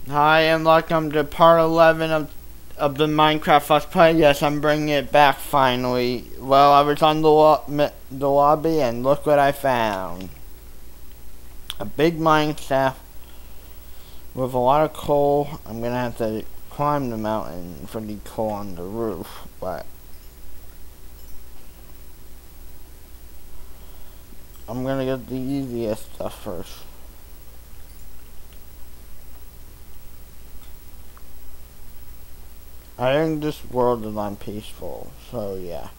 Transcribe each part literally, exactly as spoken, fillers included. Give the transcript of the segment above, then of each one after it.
Hi and welcome to part eleven of of the Minecraft Let's Play. Yes, I'm bringing it back finally. Well, I was on the, lo the lobby and look what I found. A big mine shaft with a lot of coal. I'm gonna have to climb the mountain for the coal on the roof, but I'm gonna get the easiest stuff first. I think this world is unpeaceful, so yeah.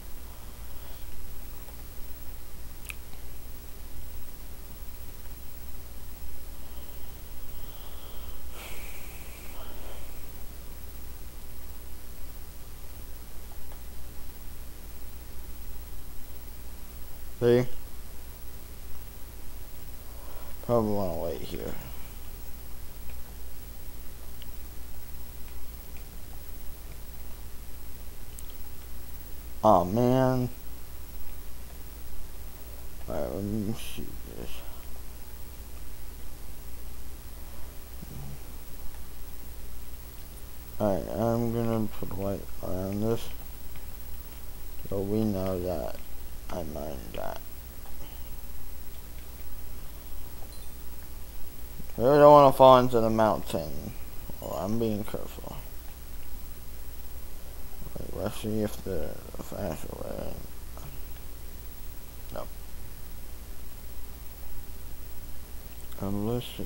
See? Probably want to wait here. Oh man. Alright, let me see this. Alright, I'm gonna put white around this so we know that I mined that. I really don't want to fall into the mountain. Well, I'm being careful. Wait, let's see if the faster way. Nope. Um, let's see.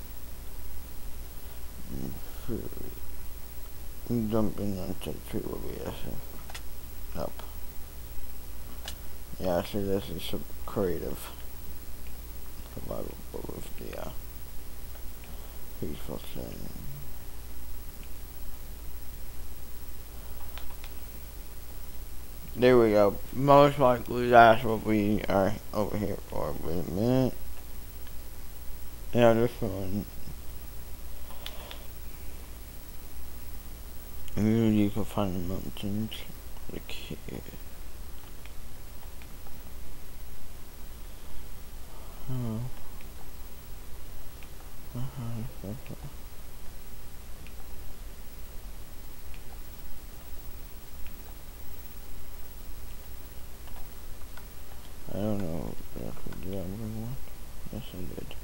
Jumping into the tree will be a Nope. Yeah, see, this is some creative. Survival with the uh, peaceful thing. There we go. Most likely that's what we are over here for. Wait a minute. Yeah, this one. Maybe you can find the mountains. Like here. Oh. Uh-huh. I don't know if I did everyone. Yes, I did.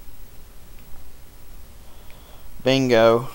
Bingo.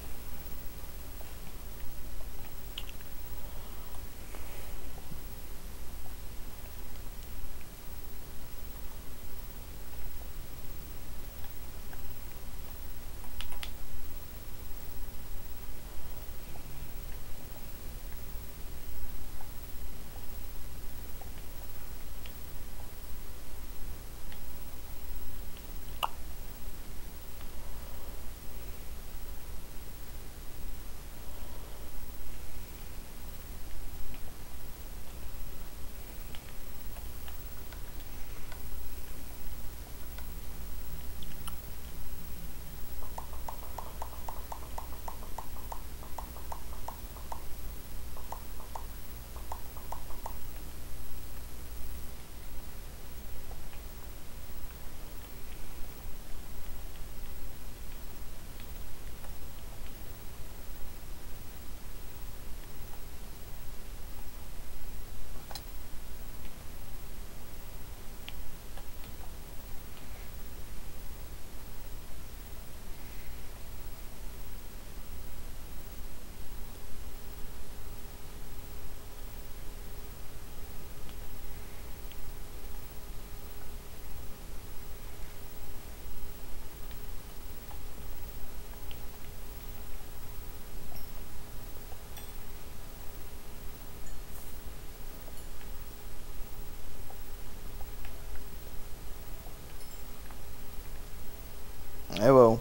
Hello.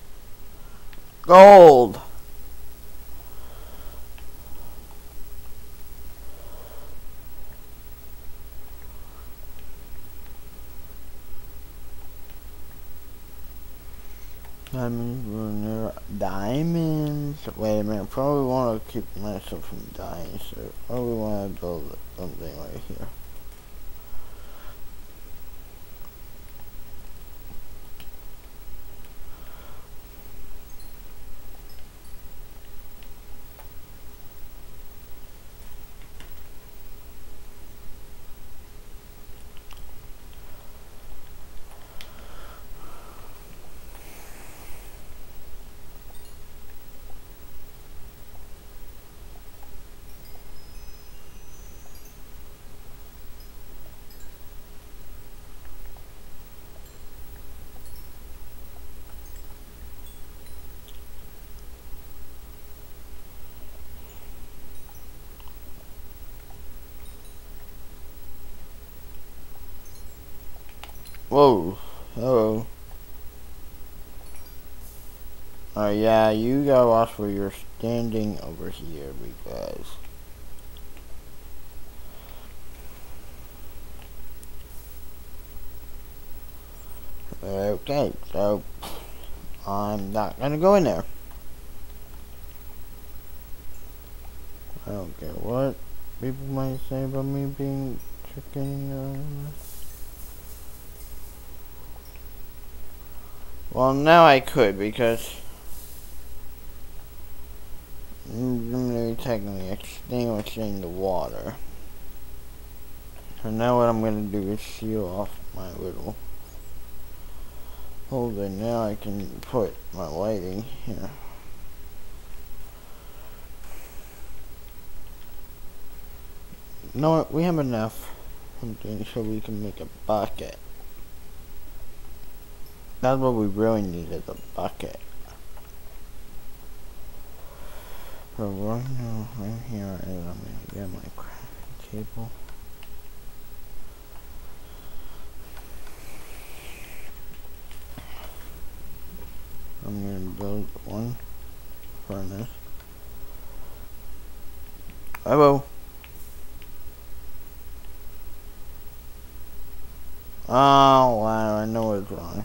Gold. Diamonds were near diamonds. Wait a minute. Probably want to keep myself from dying, so probably want to build something right here. Whoa. Hello. Oh yeah, you go off where you're standing over here because... Okay, so I'm not gonna go in there. I don't care what people might say about me being chicken. Uh... Well, now I could because I'm gonna be technically extinguishing the water. So now what I'm gonna do is seal off my little holder. Now I can put my lighting here. You know what? We have enough something so we can make a bucket. That's what we really need, is a bucket. So right now, right here is I'm gonna get my crafting table. I'm gonna build one furnace. Hello. Oh wow, I know what's wrong.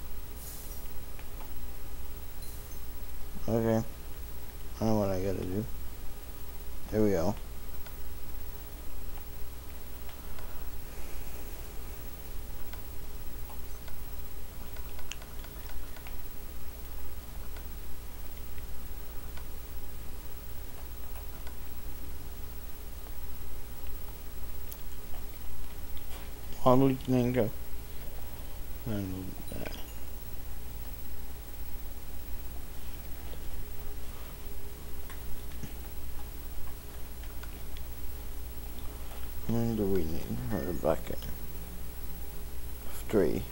Okay. I know what I gotta do. There we go. On we can go. And that. How many do we need for the bucket? Three.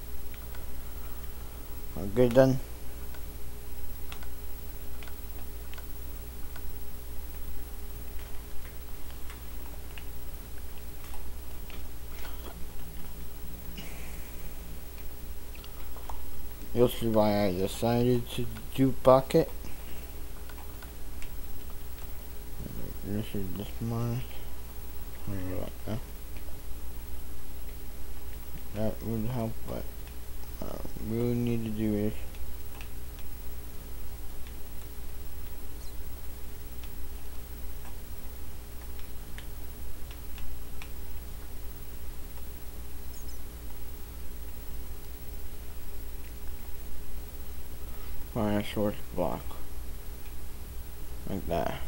We're good then? You'll see why I decided to do bucket. This is just mine. Like that. That would help, but what I really need to do is find a source block. Like that.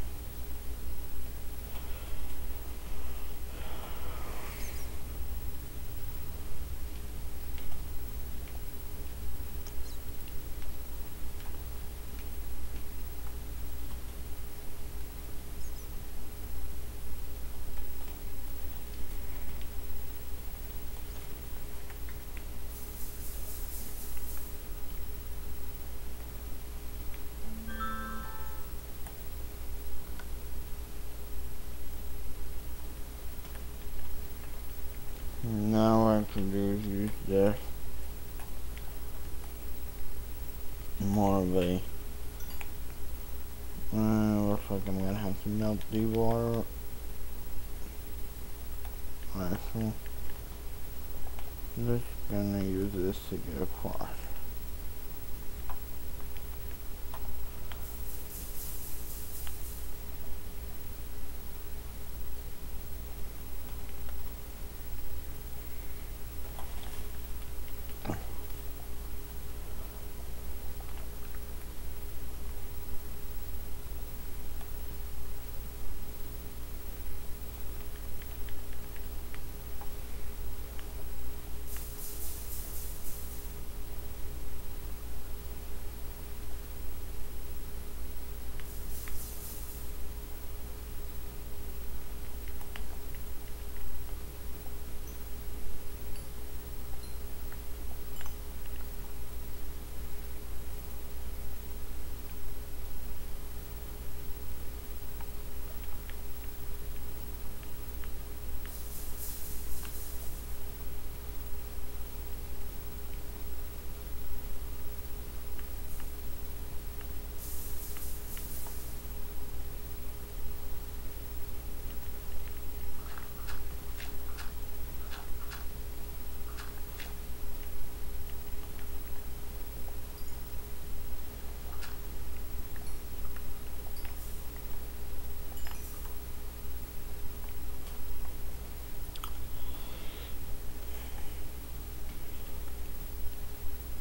Now what I can do is use this more of a uh, looks like I'm gonna have to melt the water. Alright, so I'm just gonna use this to get across.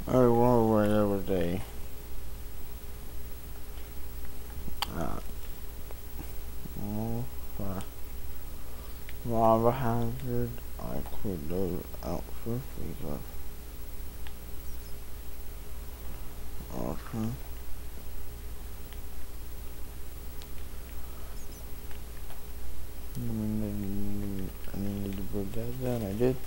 Alright, well, right over there. Uh, oh, uh, lava hazard. I quit those out first because. Awesome. I needed, I needed to put that down. I did.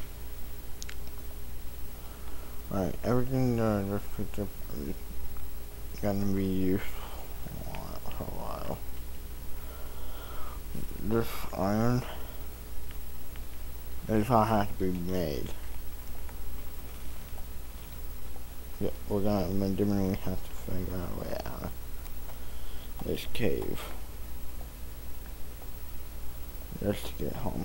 Alright, everything that I just picked up is gonna be used for a while. This iron is gonna have to be made. Yeah, we're gonna legitimately have to figure out a way out of this cave. Just to get home.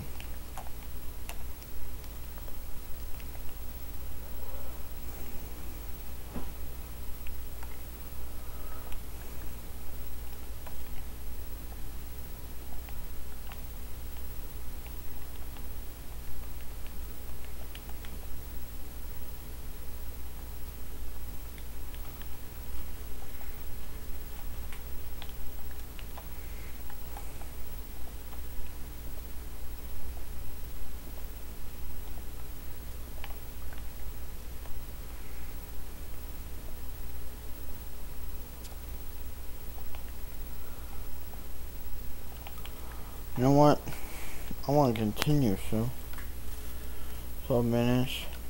You know what? I want to continue, so twelve minutes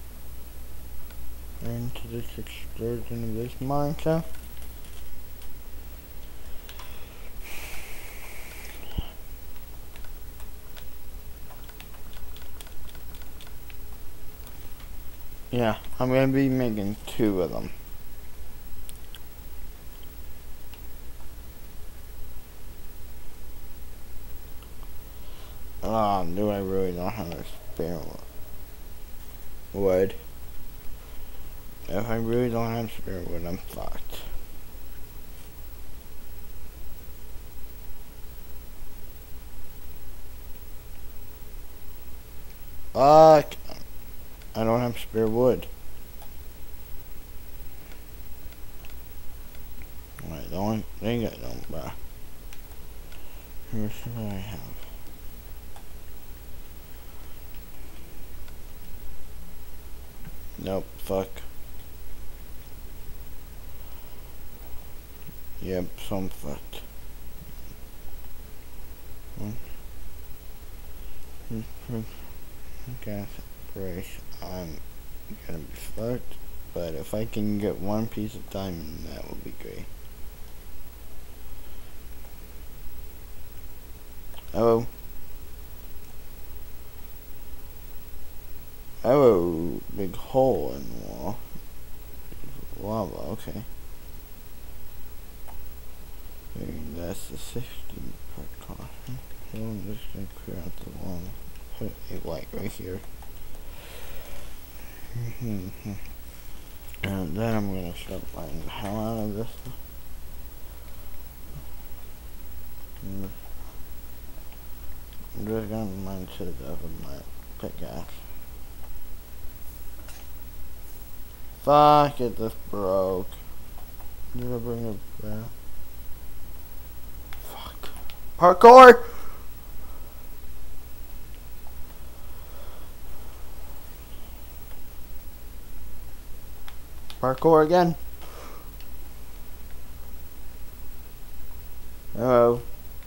into this excursion of this Minecraft. Yeah, I'm gonna be making two of them. Oh, do I really don't have a spare wood? If I really don't have spare wood, I'm fucked. Fuck! I don't have spare wood. Alright, the only thing I don't buy. Here's what I have. Nope, fuck. Yep, so I'm fucked. Gas price, I'm gonna be fucked. But if I can get one piece of diamond, that would be great. Oh. Oh, big hole in the wall. Lava, okay. And that's the safety precaution. So I'm just gonna clear out the wall. Put a light right here. And then I'm gonna start mining the hell out of this. I'm just gonna mine to the death with my pickaxe. Fuck it, this broke. Did I bring it back? Fuck. Parkour! Parkour again. Hello.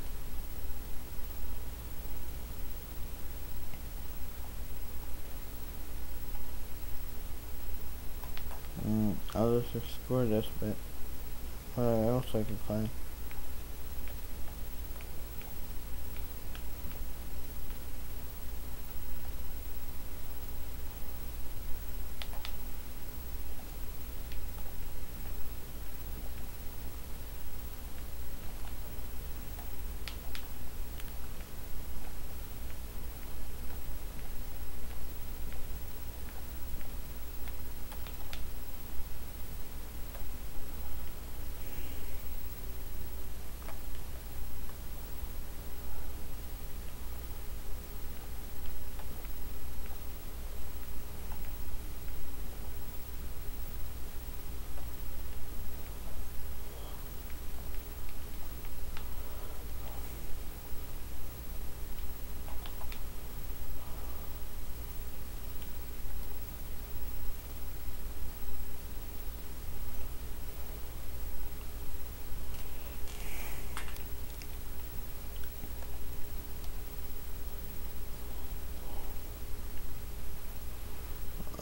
Mm, I'll just explore this bit. What else I can find?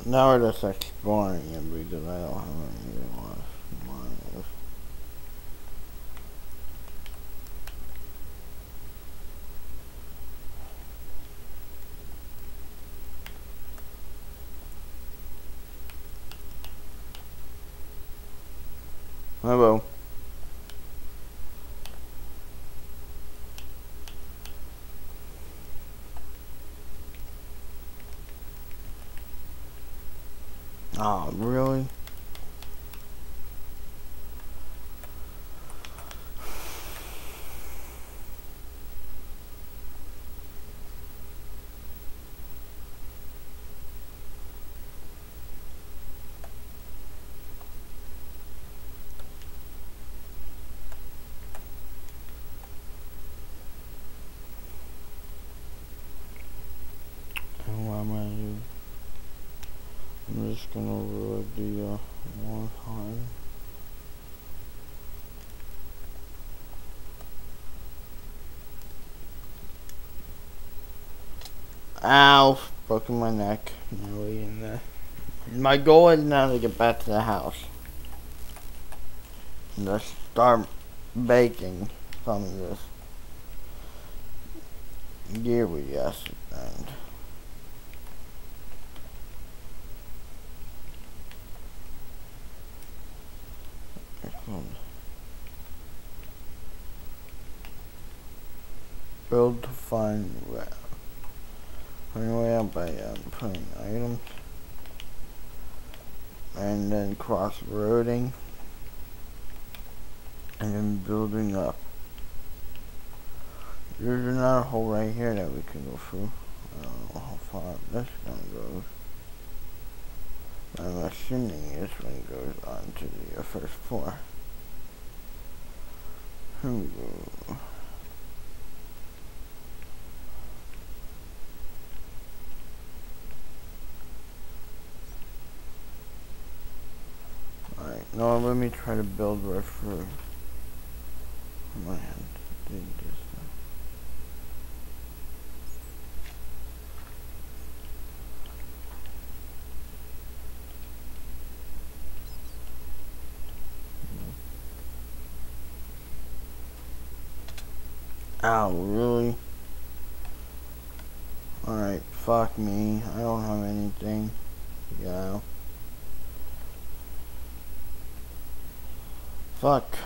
Now we're just exploring it because I don't have anything left. Mine. Hello. Oh, really? And what am I gonna do? I'm just gonna reload the uh, one time. Ow! Broken my neck. Nearly in there. My goal is now to get back to the house. And just start baking some of this gear we just found. Build to find route. Anyway, out by um, putting items and then cross roading and then building up. There's another hole right here that we can go through. I don't know how far this one goes. I'm assuming this one goes on to the uh, first floor. Here we go. Alright, now let me try to build right through. My hand did this. Ow, really? Alright, fuck me. I don't have anything. Yeah. Fuck.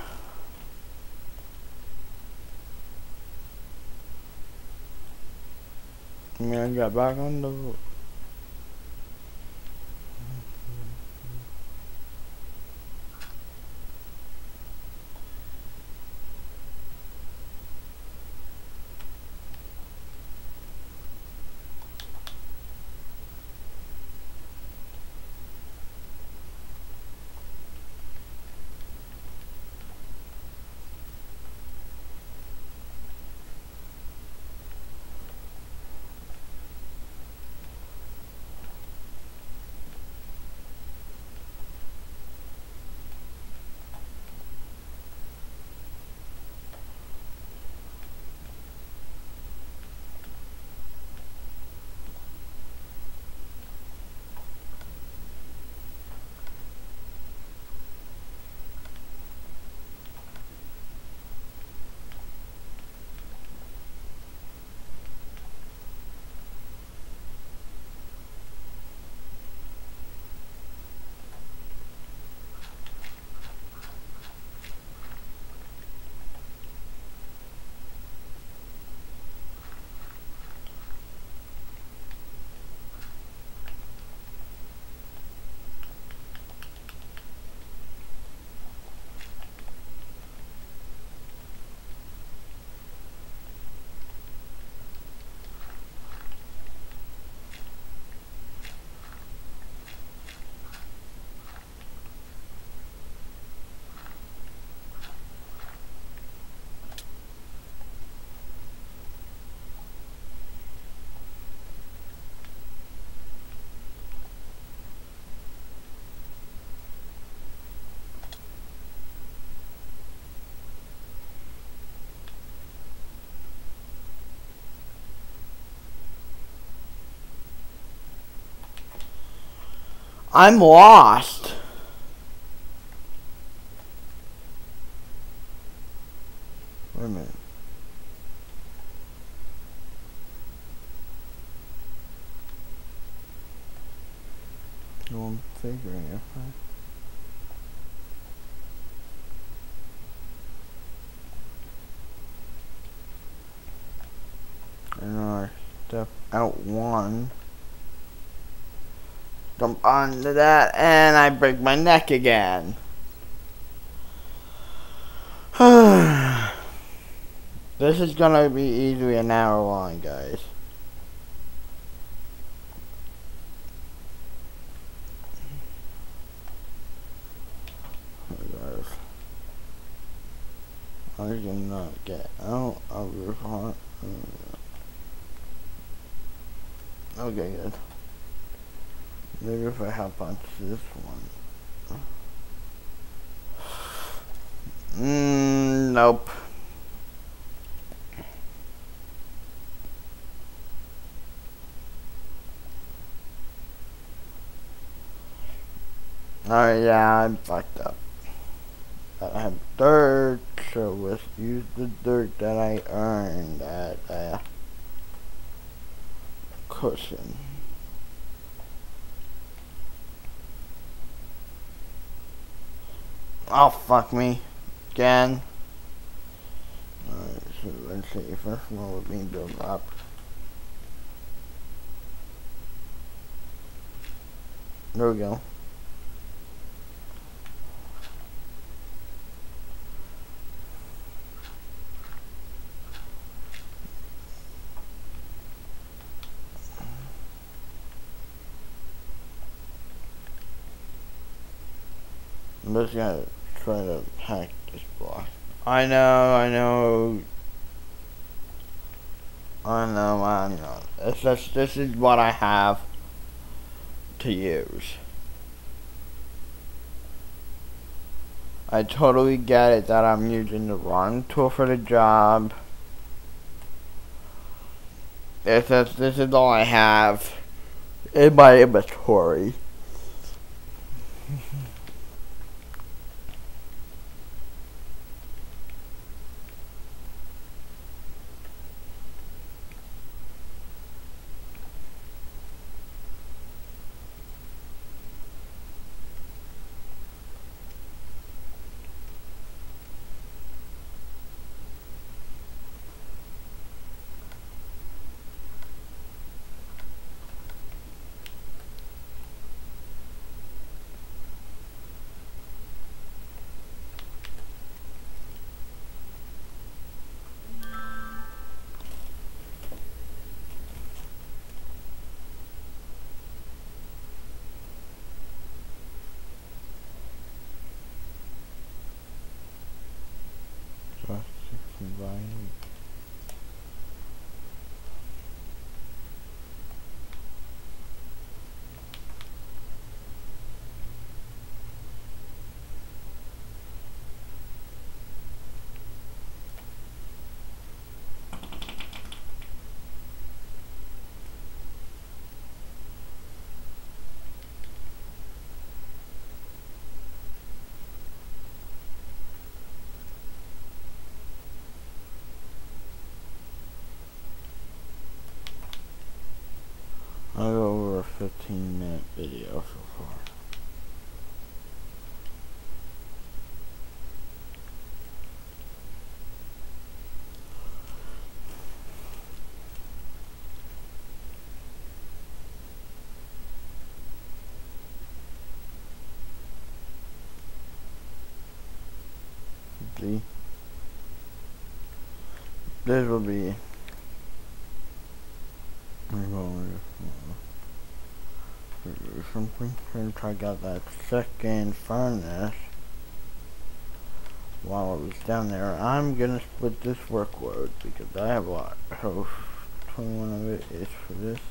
I mean, I got back on the... I'm lost. Wait a minute. No, I'm figuring it out. And I step out one. Jump onto that, and I break my neck again. This is gonna be easily an hour long, guys. I did not get out of your heart. Okay, good. Maybe if I hop onto this one. Mm, nope. Oh yeah, I'm fucked up. I have dirt, so let's use the dirt that I earned at a cushion. Oh, fuck me. Again. Alright, so let's see. First of all, we're being built up. There we go. I'm just gonna try to hack this block. I know, I know. I know, I know. It's just, this is what I have to use. I totally get it that I'm using the wrong tool for the job. It's just, this is all I have in my inventory. Combine. I'll go over a fifteen minute video so far. See? This will be something. Since I got that second furnace while I was down there, I'm gonna split this workload because I have a lot. So twenty-one of it is for this.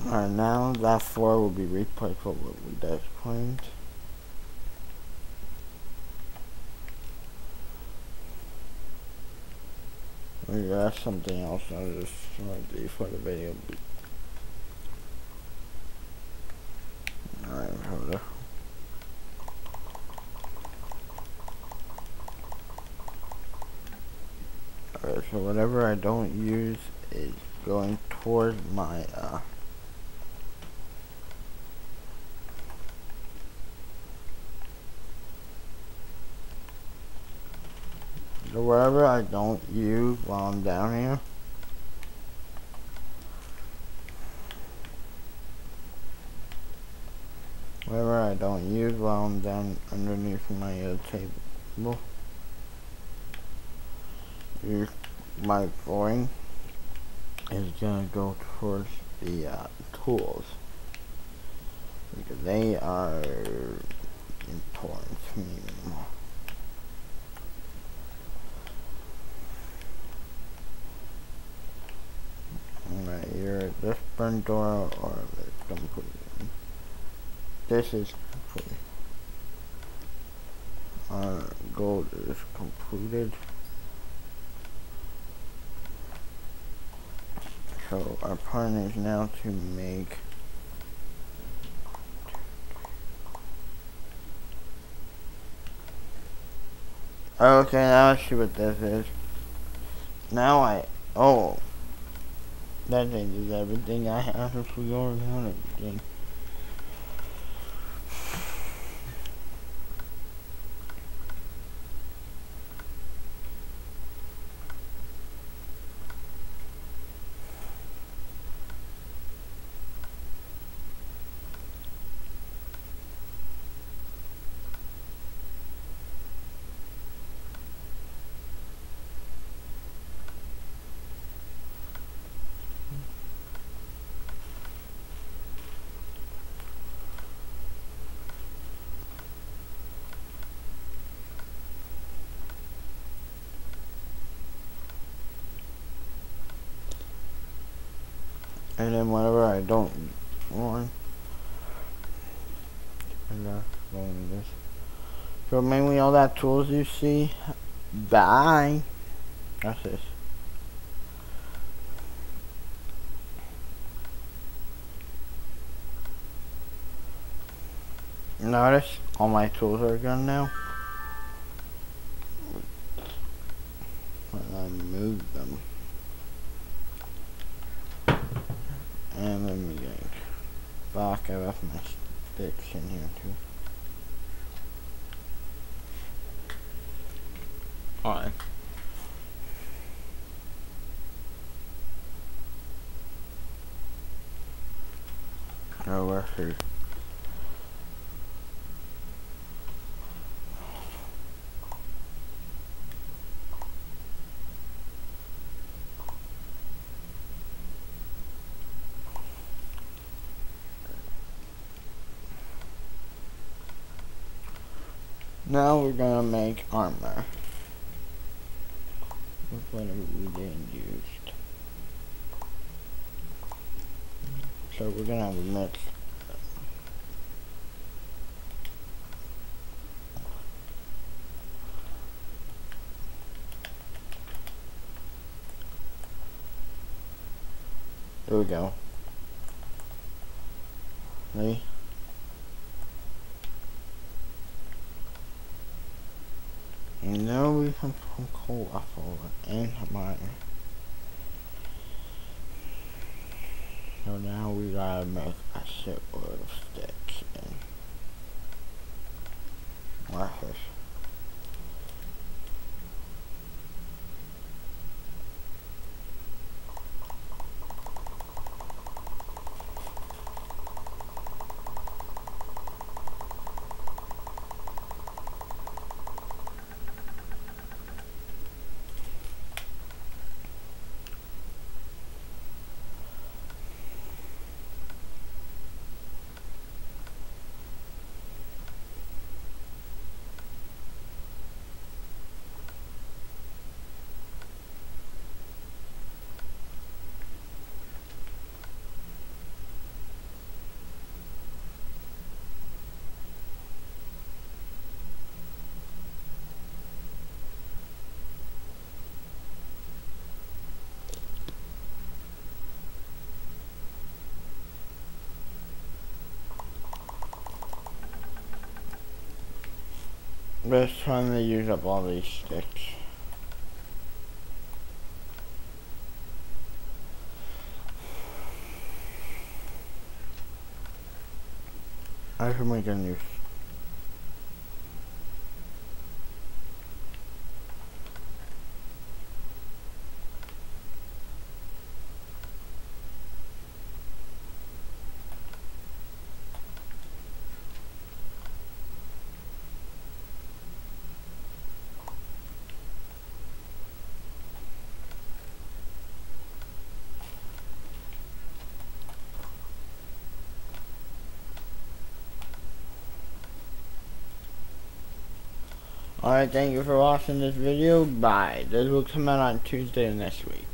Alright, now that floor will be replaced with what we just cleaned. Maybe that's something else. I'll just want to do for the video. Alright, hold up. Alright, so whatever I don't use is going towards my uh so whatever I don't use while I'm down here, whatever I don't use while I'm down underneath my uh, table, use my flooring is gonna go towards the uh, tools because they are important to me anymore. Alright, either this burn door or this complete. This is complete. Our goal is completed. So our plan is now to make okay, now I see what this is. Now I oh that changes everything. I have to figure out everything. And then whenever I don't want, I'm not going this. So mainly all that tools you see. Bye. That's this. Notice all my tools are gone now. When I move them. And let me think. Fuck, I left my sticks in here too. Alright. Oh, we're here. Now we're gonna make armor with whatever we didn't use. So we're gonna have a mix. There we go. Ready? And now we can put coal off over and mine. So now we gotta make a shit load of sticks and markers. Just trying to use up all these sticks. I can make a new. Alright, thank you for watching this video. Bye. This will come out on Tuesday of next week.